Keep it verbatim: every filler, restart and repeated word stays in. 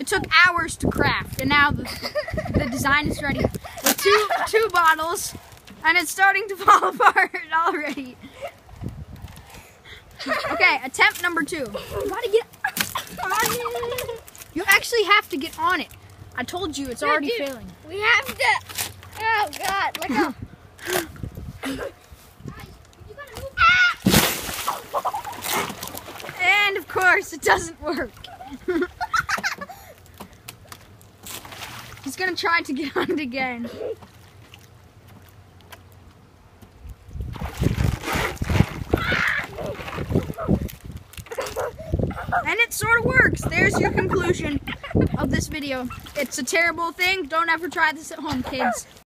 took hours to craft, and now the, the design is ready. With two two bottles, and it's starting to fall apart already. Okay, attempt number two. You gotta get on it. You actually have to get on it. I told you, it's No, already dude, failing. We have to. Oh God! Look how. And of course, it doesn't work. He's gonna try to get on it again. And it sort of works. There's your conclusion of this video. It's a terrible thing. Don't ever try this at home, kids.